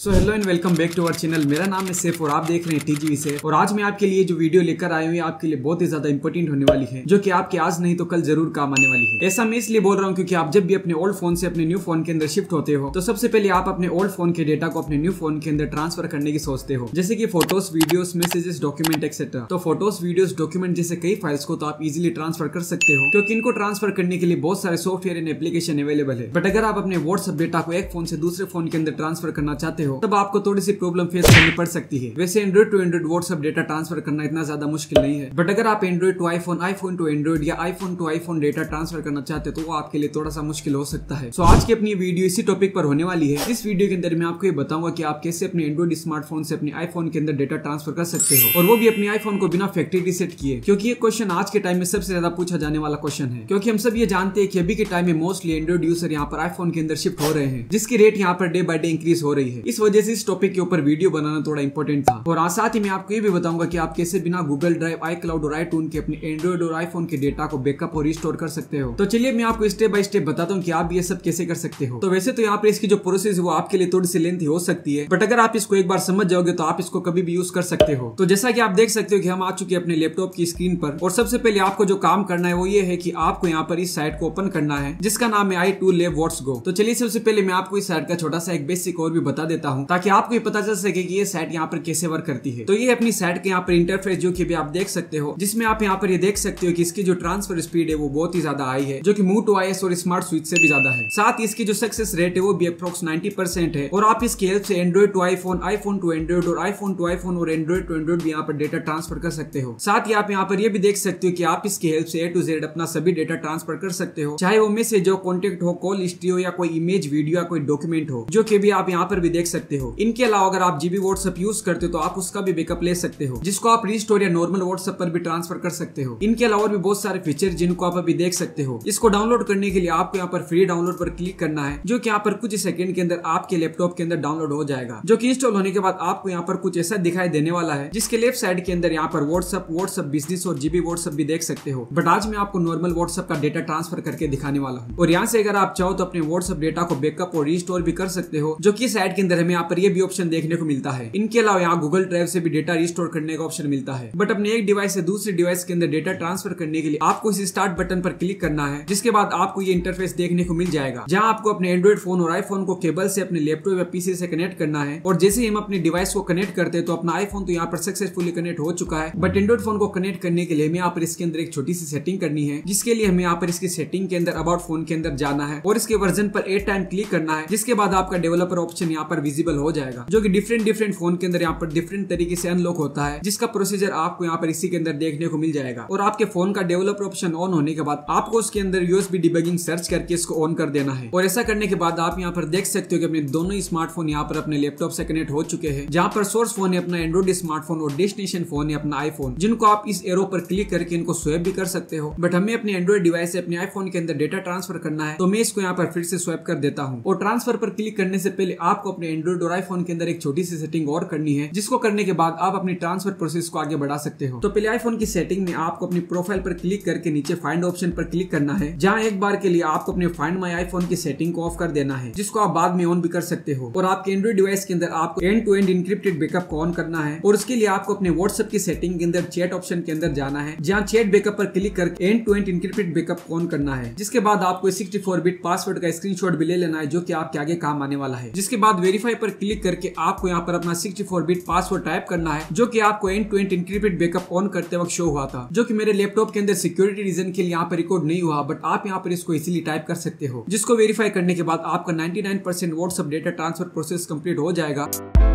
So hello and welcome back to our channel. मेरा नाम है सैफ और आप देख रहे हैं टीजीवी से। और आज मैं आपके लिए जो वीडियो लेकर आया हूँ आपके लिए बहुत ही ज्यादा इंपॉर्टेंट होने वाली है, जो कि आपके आज नहीं तो कल जरूर काम आने वाली है। ऐसा मैं इसलिए बोल रहा हूँ क्योंकि आप जब भी अपने ओल्ड फोन से अपने न्यू फोन के अंदर शिफ्ट होते हो तो सबसे पहले आप अपने ओल्ड फोन के डेटा को अपने न्यू फोन के अंदर ट्रांसफर करने की सोचते हो, जैसे कि photos, videos, messages, document etcetera. तो फोटोज, वीडियोस, डॉक्यूमेंट जैसे कई फाइल्स को तो आप इजीली ट्रांसफर कर सकते हो क्योंकि इनको ट्रांसफर करने के लिए बहुत सारे सॉफ्टवेयर एंड एप्लीकेशन अवेलेबल है। बट अगर आप अपने व्हाट्सएप डेटा को एक फोन से दूसरे फोन के अंदर ट्रांसफर करना चाहते हो तब आपको थोड़ी सी प्रॉब्लम फेस करनी पड़ सकती है। वैसे Android to Android WhatsApp data transfer करना इतना ज्यादा मुश्किल नहीं है, बट अगर आप Android to iPhone, iPhone to Android या iPhone to iPhone data transfer करना चाहते हो तो वो आपके लिए थोड़ा सा मुश्किल हो सकता है। सो आज की अपनी वीडियो इसी टॉपिक पर होने वाली है। इस वीडियो के अंदर मैं आपको ये बताऊंगा कि आप कैसे अपने एंड्रॉइड स्मार्टफोन से अपने आईफोन के अंदर डेटा ट्रांसफर कर सकते हो, और वो भी अपने आईफोन को बिना फैक्ट्री रीसेट किए, क्योंकि ये क्वेश्चन आज के टाइम में सबसे ज्यादा पूछा जाने वाला क्वेश्चन है। क्योंकि हम सब ये जानते हैं कि अभी के टाइम में मोस्टली एंड्रॉइड यूजर यहाँ पर आईफोन के अंदर शिफ्ट हो रहे हैं, जिसकी रेट यहाँ per day by day increase हो रही है। इस वजह से इस टॉपिक के ऊपर वीडियो बनाना थोड़ा इंपॉर्टेंट था। और साथ ही मैं आपको ये भी बताऊंगा कि आप कैसे बिना गूगल ड्राइव, आई क्लाउड और आईट्यून के अपने एंड्रॉइड और आईफोन के डेटा को बैकअप और रिस्टोर कर सकते हो। तो चलिए मैं आपको स्टेप बाय स्टेप बताता हूँ कि आप ये सब कैसे कर सकते हो। तो वैसे तो यहाँ पर इसकी जो प्रोसेस है वो आपके लिए थोड़ी सी लेंथी हो सकती है, बट अगर आप इसको एक बार समझ जाओगे तो आप इसको कभी भी यूज कर सकते हो। तो जैसा कि आप देख सकते हो कि हम आ चुके हैं अपने लैपटॉप की स्क्रीन पर, और सबसे पहले आपको जो काम करना है वो ये है कि आपको यहाँ पर इस साइट को ओपन करना है जिसका नाम है i2lab.go। तो चलिए सबसे पहले मैं आपको इस साइट का छोटा सा एक बेसिक और भी बता देता हूँ ताकि आपको ये पता चल सके कि ये साइट यहाँ पर कैसे वर्क करती है। तो ये अपनी साइट के यहाँ पर इंटरफेस जो कि भी आप देख सकते हो, जिसमें आप यहाँ पर ये देख सकते हो कि इसकी जो ट्रांसफर स्पीड है वो बहुत ही ज्यादा हाई है, जो कि मूव टू आईएस और स्मार्ट स्विच से भी ज्यादा है। साथ ही इसकी जो सक्सेस रेट है वो भी अप्रोक्स 90% है, और आप इसकी हेल्प से Android to iPhone, iPhone to Android और आईफोन टू आईफोन और एंड्रॉइड टू एंड्रॉइड भी यहाँ पर डेटा ट्रांसफर कर सकते हो। साथ ही आप यहाँ पर ये भी देख सकते हो कि आप इसकी हेल्प से A to Z अपना सभी डेटा ट्रांसफर कर सकते हो, चाहे वो मैसेज हो, कॉन्टेक्ट हो, कॉल हिस्ट्री हो, या कोई इमेज, वीडियो या कोई डॉक्यूमेंट हो, जो कि भी आप यहाँ पर भी देख सकते हो। इनके अलावा अगर आप जीबी व्हाट्सएप यूज करते हो तो आप उसका भी बैकअप ले सकते हो, जिसको आप रिस्टोर या नॉर्मल व्हाट्सएप पर भी ट्रांसफर कर सकते हो। इनके अलावा भी बहुत सारे फीचर जिनको आप अभी देख सकते हो। इसको डाउनलोड करने के लिए आपको यहाँ पर फ्री डाउनलोड पर क्लिक करना है, जो कि यहाँ पर कुछ सेकंड के अंदर आपके लैपटॉप के अंदर डाउनलोड हो जाएगा, जो कि इंस्टॉल होने के बाद आपको यहाँ पर कुछ ऐसा दिखाई देने वाला है, जिसके लेफ्ट साइड के अंदर यहाँ पर व्हाट्सएप बिजनेस और जीबी व्हाट्सएप भी देख सकते हो। बट आज मैं आपको नॉर्मल व्हाट्सएप का डेटा ट्रांसफर करके दिखाने वाला हूँ, और यहाँ से अगर आप चाहो तो अपने व्हाट्सएप डेटा को बैकअप और रिस्टोर भी कर सकते हो, जो कि साइट के अंदर हमें यहाँ पर ये भी ऑप्शन देखने को मिलता है। इनके अलावा यहाँ गूगल ड्राइव से भी डेटा रिस्टोर करने का ऑप्शन मिलता है। बट अपने एक डिवाइस से दूसरे डिवाइस के अंदर डेटा ट्रांसफर करने के लिए आपको इस स्टार्ट बटन पर क्लिक करना है, जिसके बाद आपको ये इंटरफेस देखने को मिल जाएगा, जहाँ आपको अपने एंड्रॉइड फोन और आईफोन को केबल से अपने लैपटॉप या पीसी से कनेक्ट करना है। और जैसे ही हम अपने डिवाइस को कनेक्ट करते हैं तो अपना आईफोन तो यहाँ पर सक्सेसफुली कनेक्ट हो चुका है, बट एंड्रॉइड फोन को कनेक्ट करने के लिए हमें यहाँ पर इसके अंदर एक छोटी सी सेटिंग करनी है, जिसके लिए हमें यहाँ पर इसकी सेटिंग के अंदर अबाउट फोन के अंदर जाना है और इसके वर्जन पर 8 टाइम क्लिक करना है, जिसके बाद आपका डेवलपर ऑप्शन यहाँ पर विजिबल हो जाएगा, जो कि डिफरेंट फोन के अंदर यहाँ पर डिफरेंट तरीके से अनलॉक होता है, जिसका प्रोसीजर आपको यहाँ पर इसी के अंदर देखने को मिल जाएगा। और आपके फोन का डेवलपर ऑप्शन ऑन होने के बाद आपको उसके अंदर यूएसबी डिबगिंग सर्च करके इसको ऑन कर देना है। और ऐसा करने के बाद आप यहाँ पर देख सकते हो कि अपने दोनों स्मार्टफोन यहाँ पर अपने लैपटॉप से कनेक्ट हो चुके हैं, जहाँ पर सोर्स फोन है अपना एंड्रॉइड स्मार्टफोन और डेस्टिनेशन फोन है अपना आईफोन, जिनको आप इस एरो पर क्लिक करके इनको स्वैप भी कर सकते हो। बट हमें अपने एंड्रॉइड डिवाइस से अपने आईफोन के अंदर डेटा ट्रांसफर करना है, तो मैं इसको यहाँ पर फिर से स्वैप कर देता हूँ। और ट्रांसफर पर क्लिक करने से पहले आपको अपने एंड्रॉइड और आईफोन के अंदर एक छोटी सी सेटिंग और करनी है, जिसको करने के बाद आप अपनी ट्रांसफर प्रोसेस को आगे बढ़ा सकते हो। तो पहले आईफोन की सेटिंग में आपको अपनी प्रोफाइल पर क्लिक करके नीचे फाइंड ऑप्शन पर क्लिक करना है, जहाँ एक बार के लिए आपको अपने फाइंड माई आईफोन की सेटिंग को ऑफ कर देना है, जिसको आप बाद में ऑन भी कर सकते हो। और आपके एंड्रॉइड डिवाइस के अंदर आपको end to end encrypted backup को ऑन करना है, और उसके लिए आपको अपने व्हाट्सएप की सेटिंग के अंदर चैट ऑप्शन के अंदर जाना है, जहाँ चैट बैकअप पर क्लिक करके end to end encrypted backup को ऑन करना है। जिसके बाद आपको 64 बिट पासवर्ड का स्क्रीनशॉट भी ले लेना है, जो कि आपके आगे काम आने वाला है। जिसके बाद वेरीफाई पर क्लिक करके आपको यहाँ पर अपना 64 बिट पासवर्ड टाइप करना है, जो कि आपको end to end encrypted backup on करते वक्त शो हुआ था, जो कि मेरे लैपटॉप के अंदर सिक्योरिटी रीजन के लिए यहाँ पर रिकॉर्ड नहीं हुआ, बट आप यहाँ पर इसको इजीली टाइप कर सकते हो। जिसको वेरीफाई करने के बाद आपका 99% WhatsApp data transfer process complete हो जाएगा।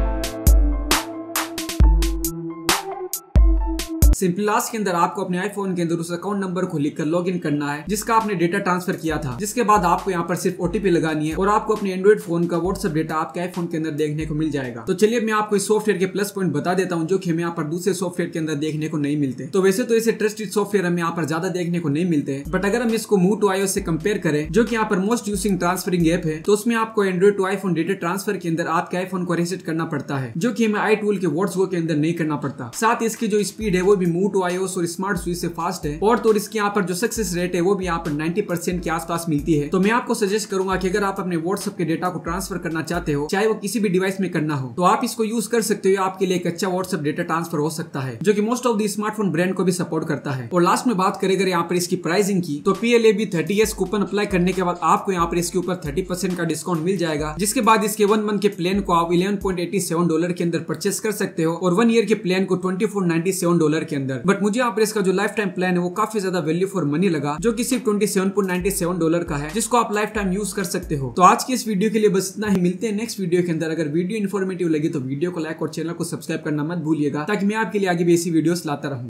सिंपलास के अंदर आपको अपने आईफोन के अंदर उस अकाउंट नंबर को लिखकर लॉगिन करना है, जिसका आपने डेटा ट्रांसफर किया था। जिसके बाद आपको यहाँ पर सिर्फ ओटीपी लगानी है, और आपको अपने एंड्रॉइड फोन का व्हाट्सएप डेटा आपके आईफोन के अंदर देखने को मिल जाएगा। तो चलिए मैं आपको इस सॉफ्टवेयर के प्लस पॉइंट बता देता हूँ, जो कि हमें यहाँ पर दूसरे सॉफ्टवेयर के अंदर देखने को नहीं मिलते। तो वैसे तो ऐसे ट्रस्टेड सॉफ्टवेयर हमें यहाँ पर ज्यादा देखने को नहीं मिलते हैं, बट अगर हम इसको मूव टू आईओएस से कंपेयर करें, जो कि यहाँ पर मोस्ट यूजिंग ट्रांसफरिंग ऐप है, तो उसमें आपको Android to iPhone data transfer के अंदर आपके आईफोन को रीसेट करना पड़ता है, जो कि हमें i2l के WhatsApp के अंदर नहीं करना पड़ता। साथ इसकी जो स्पीड है वो भी मूव टू iOS और स्मार्ट स्विच से फास्ट है, और तो इसके यहाँ पर जो सक्सेस रेट है वो भी यहाँ पर 90% के आसपास मिलती है। तो मैं आपको सजेस्ट करूंगा कि अगर आप अपने व्हाट्सएप के डेटा को ट्रांसफर करना चाहते हो, चाहे वो किसी भी डिवाइस में करना हो, तो आप इसको यूज कर सकते हो। आपके लिए एक अच्छा व्हाट्सएप डेटा ट्रांसफर हो सकता है, जो कि most of the smartphone brand को भी सपोर्ट करता है। और लास्ट में बात करें अगर यहाँ पर इसकी प्राइसिंग की, तो PLAB 30S कूपन अप्लाई करने के बाद आपको यहाँ पर इसके ऊपर 30% का डिस्काउंट मिल जाएगा, जिसके बाद इसके 1 मंथ के प्लान को आप $11.87 के अंदर परचेस कर सकते हो और 1 ईयर के प्लान को $24.97 के अंदर। बट मुझे यहाँ पर इसका जो लाइफ टाइम प्लान है वो काफी ज्यादा वैल्यू फॉर मनी लगा, जो कि सिर्फ $27.97 का है, जिसको आप लाइफ टाइम यूज कर सकते हो। तो आज की इस वीडियो के लिए बस इतना ही, मिलते हैं नेक्स्ट वीडियो के अंदर। अगर वीडियो इन्फॉर्मेटिव लगी तो वीडियो को लाइक और चैनल को सब्सक्राइब करना मत भूलिएगा, ताकि मैं आपके लिए आगे भी ऐसी वीडियोस लाता रहूं।